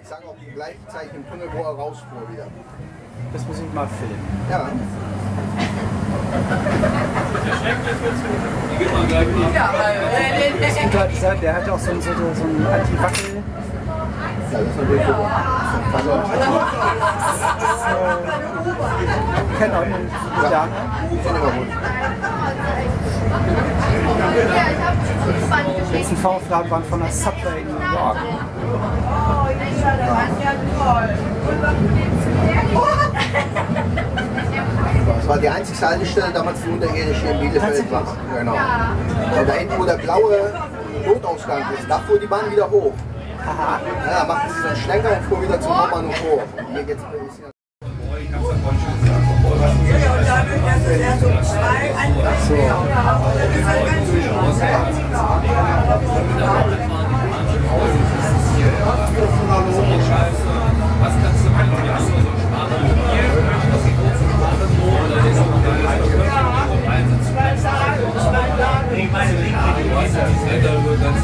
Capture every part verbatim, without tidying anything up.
Ich sage auch die gleiche Zeit im Tunnel, wo er rausfuhr wieder. Das muss ich mal filmen. Ja. Das Guter, dieser, der hat auch so, so, so einen Anti-Wackel. Ja, das ist natürlich super. Also, ich kenne auch einen Dame. Die sind immer gut. Die letzten V-Auflagen waren von der Subway in New York. Das war die einzige Haltestelle damals für Unterirdische in Bielefeld war. Genau. Und da hinten, wo der blaue Notausgang ist, da fuhr die Bahn wieder hoch. Aha. Ja, da machten sie so einen Schlenker und fuhr wieder zum Hauptbahnhof hoch. Und hier geht's ein bisschen. Ja, und dadurch, dass es erst um zwei anfängt, das ist halt ganz was kannst du machen? Wir haben so einen Sparer hier, das ist groß machen oder ist auch ich meine, die Wetter wird ganz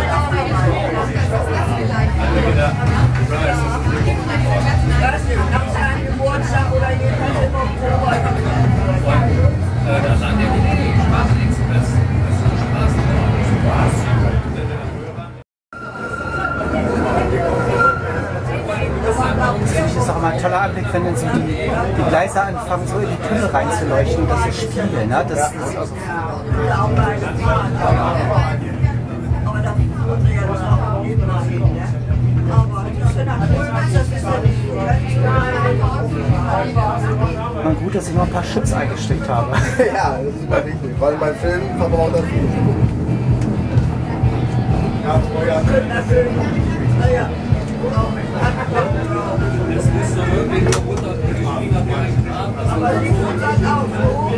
nach seinem Geburtstag oder jedenfalls im Oktober. Da stand ja die Straßenexpress. Das ist eine Straßenbahn. Das ist auch immer ein toller Anblick, wenn dann so die, die Gleise anfangen, so in die Tunnel reinzuleuchten. Das ist Spiegel, ne? Das, das ist also Aber da muss ja das auch jeden Mal hin, ne? Aber das ist ja nicht. Na gut, dass ich noch ein paar Chips eingesteckt habe. Ja, das ist mal wichtig, weil beim Film verbraucht das viel. Das ist so irgendwie nur runter gestiegen auf den Grab. Aber die tun das auch so.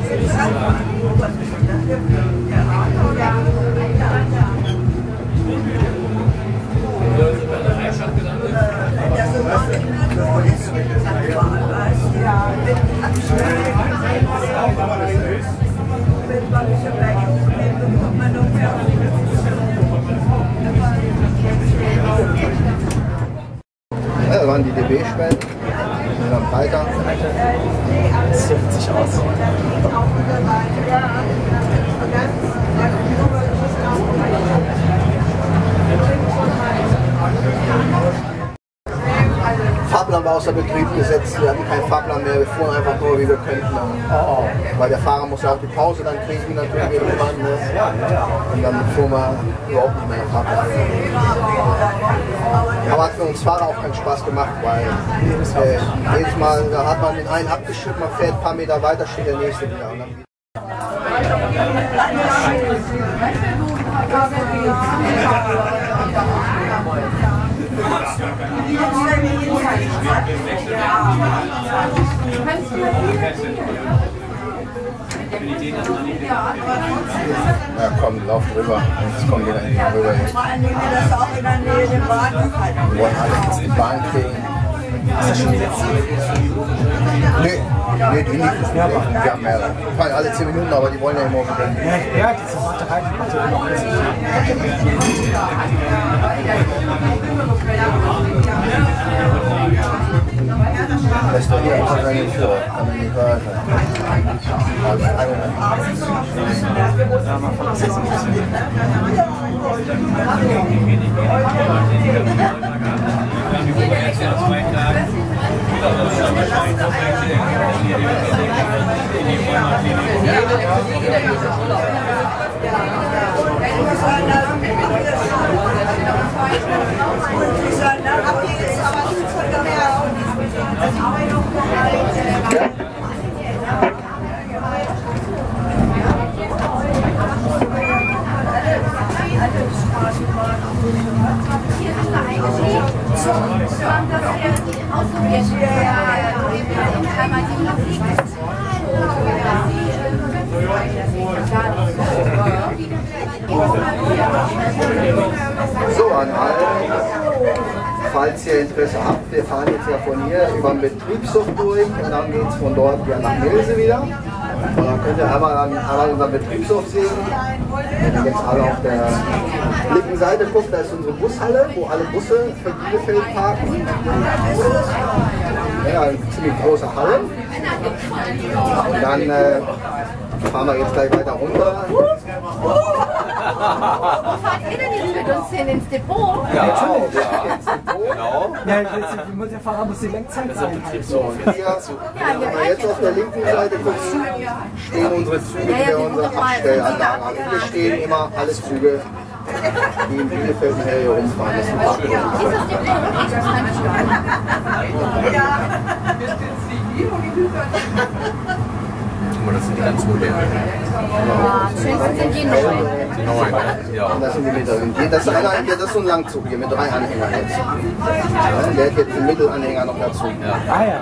Das ist auch nicht mehr so ist, wie das überall weiß. Ja, wenn man sich gleich hochnehmen, bekommt man noch mehr. Ja, das waren die D B-Spenden. Und dann weiter. Das sieht witzig aus. Fahrplan war außer Betrieb gesetzt, wir hatten keinen Fahrplan mehr, wir fuhren einfach nur, wie wir könnten. Oh. Weil der Fahrer muss ja auch die Pause dann kriegen, natürlich irgendwann. Ne? Und dann fuhren wir überhaupt nicht mehr nach Fahrplan. Aber hat für uns Fahrer auch keinen Spaß gemacht, weil äh, jedes Mal, da hat man den einen abgeschüttet, man fährt ein paar Meter weiter, steht der nächste wieder. Und dann wieder. Ja komm, lauf drüber. Jetzt kommen wir da hinten rüber. Vor allem, wenn wir das auch in der Nähe der Bahn halten. Wir wollen alle jetzt die Bahn kriegen. Ist das schon die letzte? Nee, nee, die nicht. Wir haben mehrere. Wir fahren alle zehn Minuten, aber die wollen ja immer unbedingt. Ja, ja, diese Warterei, die macht ja noch richtig. Das ist doch hier einfach seine Tür. Kann man nicht wahr sein. Ja, man fand das jetzt ein bisschen. So, an alle, falls ihr Interesse habt, wir fahren jetzt ja von hier über den Betriebshof durch und dann geht es von dort ja nach Milse wieder. Und dann könnt ihr einmal, an, einmal unseren Betriebshof sehen. Wenn ihr jetzt alle auf der linken Seite guckt, da ist unsere Bushalle, wo alle Busse für Bielefeld parken. Ja, eine ziemlich große Halle. Und dann äh, fahren wir jetzt gleich weiter runter. Wo fahrt ihr denn jetzt mit uns hin? Ins Depot? Ja, natürlich. Ja, ins Depot. Ja, der Fahrer muss die Lenkzeit sein. So, und hier, wenn man jetzt auf der linken Seite guckt, stehen unsere Züge für unsere Abstellanlagen. Also hier stehen immer alle Züge, die in Bielefeld nachher hier rumfahren. Das ist ein Park. Ist das Depot wirklich Ja. Das sind die ganz modernen. Am schönsten sind die neuen. Die neuen, ja. Und das sind die mittleren. Die- Das ist, einer, das ist so ein Langzug hier mit drei Anhängern jetzt. Ja, der hat jetzt den Mittelanhänger noch dazu. Ah ja.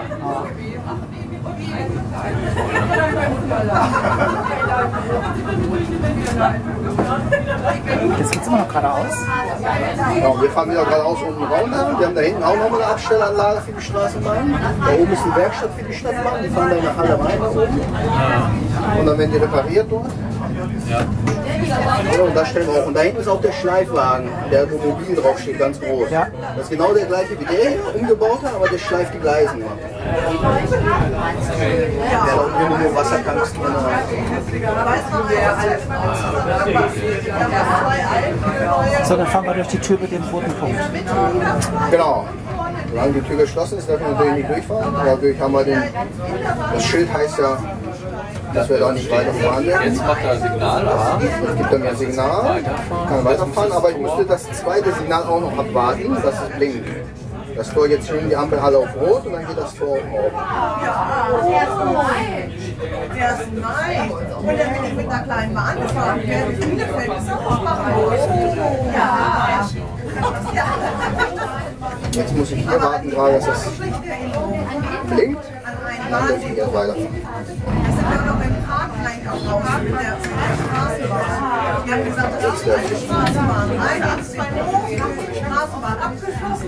Jetzt geht's immer noch geradeaus. Ja, wir fahren wieder geradeaus unten runter. Wir haben da hinten auch noch mal eine Abstellanlage für die Straßenbahn. Da oben ist die Werkstatt für die Stadtbahn. Die fahren da in der Halle rein da oben. Und dann werden die repariert dort. Ja, und, da stellen wir auch. Und da hinten ist auch der Schleifwagen, der wo mobil draufsteht, ganz groß. Ja. Das ist genau der gleiche wie der hier, umgebaut hat, aber der schleift die Gleisen noch. Der hat auch immer nur Wassertanks drin. So, dann fahren wir durch die Tür mit dem roten Punkt. Genau. Solange die Tür geschlossen ist, dürfen wir natürlich nicht durchfahren. Dadurch haben wir den, das Schild heißt ja, dass wir da nicht weiterfahren werden. Jetzt macht er ein Signal, aha. Es gibt dann ja ein Signal, kann weiterfahren, aber ich müsste das zweite Signal auch noch abwarten, dass es blinkt. Das Tor jetzt stehen die Ampel alle auf Rot und dann geht das Tor auf. ersten Mai. ersten Mai. Und dann bin ich mit einer kleinen Bahn gefahren. Wer in Bielefeld ist auch machen muss. Ja. Ja. Jetzt muss ich hier warten, gerade, dass es blinkt. Und dann dürfen wir jetzt weiterfahren. Wir sind ja noch im Park gleich auch raus mit der Straßenbahn. Wir haben gesagt, das ist eine Straßenbahn. Rein ins Depot, die Straßenbahn abgeschlossen.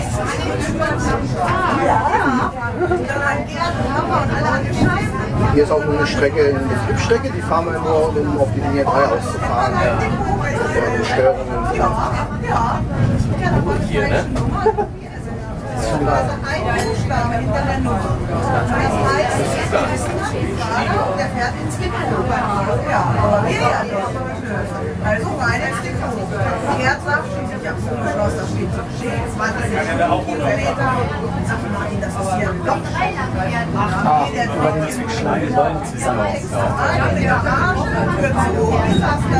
Ja. Und dann ein Gerd, Papa und alle an den Scheiben. Hier ist auch nur eine Strecke, eine Betriebsstrecke, die fahren wir nur, um auf die Linie drei auszufahren. Ja. Die Störungen sind. Ja. Hier, ne? Also ein Buchstabe hinter der Nummer. Das heißt, es ist ein Fahrer und der fährt ins Depot. Ja, aber wir ja nicht. Also rein ins Depot. Er sagt, ich habe so beschlossen, da steht so zwanzig Kilometer. Sag mal, das ist hier ein Block. Ah, über den Zug schlagen wollen zusammen. Mit der Garage, Tür zu, ich sag's das.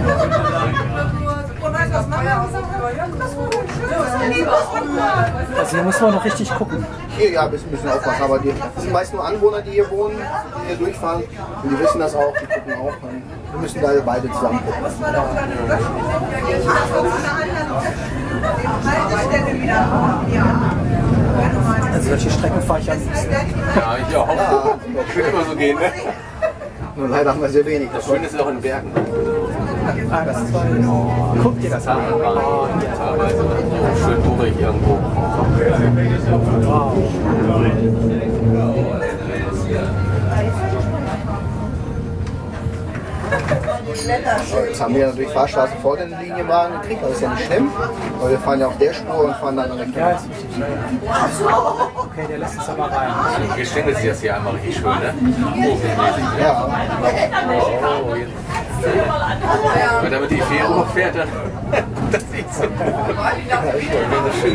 Und weißt du, was Mama gesagt hat? Das war gut, schön, das ist lieber. Also hier muss man noch richtig gucken. Hier, ja, ein bisschen, bisschen aufpassen, aber die, das sind meist nur Anwohner, die hier wohnen, die hier durchfahren. Und die wissen das auch, die gucken auch. Wir müssen da beide zusammen gucken. Das war doch dann Löschen. Ich habe uns eine andere Haltestelle wieder. Ja. Also solche Strecken fahre ich am liebsten. Ja, ich auch. Ich würde immer so gehen, ne? Nur leider haben wir sehr wenig. Das Schöne ist auch in den Bergen. Ah, das ist toll. Guck dir das an. Oh, hier. Teilweise. Schön durch irgendwo. Wow. Jetzt haben wir natürlich Fahrstraßen vor den Linienwagen gekriegt, das ist ja nicht schlimm. Aber wir fahren ja auf der Spur und fahren dann Richtung. Ja, ist richtig schnell. Okay, der lässt uns aber rein. Hier stängelt sich das hier einmal richtig schön, ne? Kurvenmäßig. Ja, Oh, jetzt. Wenn damit die Fähre noch fährt, dann. Das sieht so. Ja, so schön.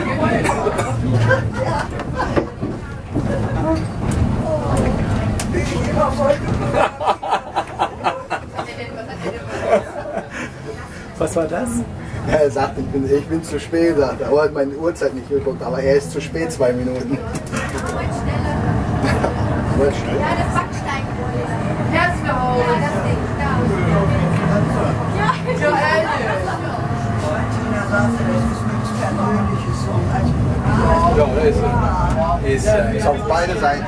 Was war das? ja, er sagt, ich bin, ich bin zu spät, sagt er. Er hat meine Uhrzeit nicht geguckt, aber er ist zu spät, zwei Minuten. Wird schnell. Ja, das Backstein. Herzlau. Ja, das Ding. Da. Ja, so Ja, da ist er. Ist er. Ist auf beide Seiten.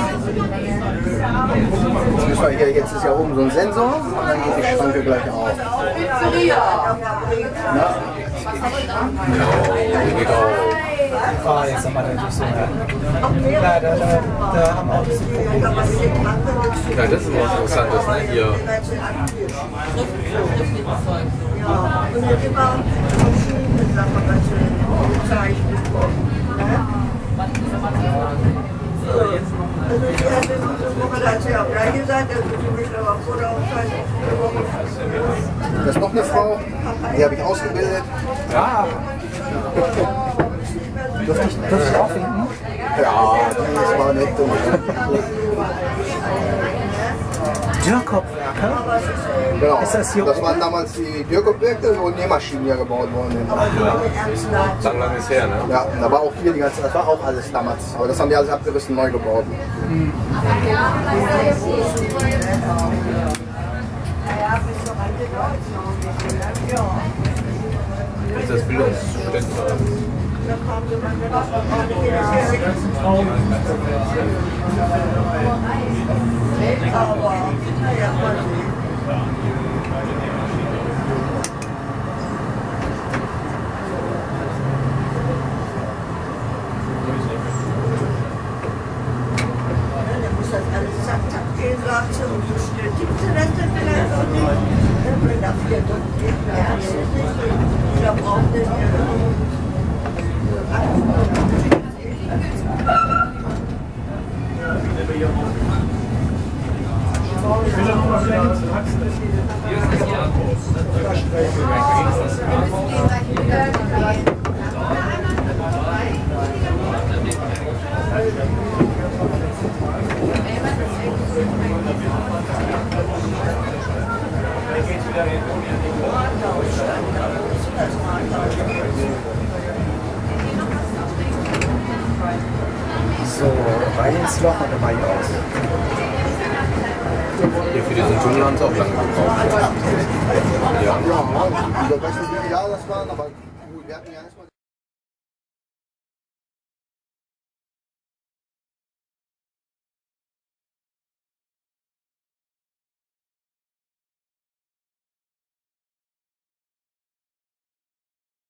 Jetzt, müssen wir hier, jetzt ist ja oben so ein Sensor und dann geht die Schranke gleich auf. Ja, die geht auch. Ah, jetzt haben wir natürlich so eine. Ja, da, da, da haben wir auch ein bisschen Probleme. Ja, das ist was Interessantes, ne? Hier. Ja, und jetzt immer verschiedene Sachen, was wir gezeichnet wurden. Also ich hatte diese Woche, da hat sie auch gleich gesagt, dass sie mich aber vor der Hochzeit eine Woche. Das ist noch eine Frau, die habe ich ausgebildet. Ja. Dürfte ich, dürfte ich aufwinken? Ja, die war nett. Dürrkopfwerke? Genau. Ist das hier das oben? waren damals die Dürrkopfwerke, wo Nähmaschinen hier gebaut worden sind. So lange ist her, ne? Ja, und da war auch hier die ganze, das war auch alles damals. Aber das haben die alles abgerissen, neu gebaut. Mhm. Ist das Bildungsstudenten? Aber, naja, mal sehen. Der muss das alles zack, zack gehen, sagt sie, und so schnell tippt sie das dann vielleicht auch nicht. Wenn da vier Stunden geht, merkt sie es nicht. Da braucht ihr So, rein ins Loch und immer hier aus. Hier für diesen Tunnel haben sie auch lange gebraucht. Ja. Ja, ich weiß nicht, wie viele Jahre das waren, aber wir hatten ja erstmal.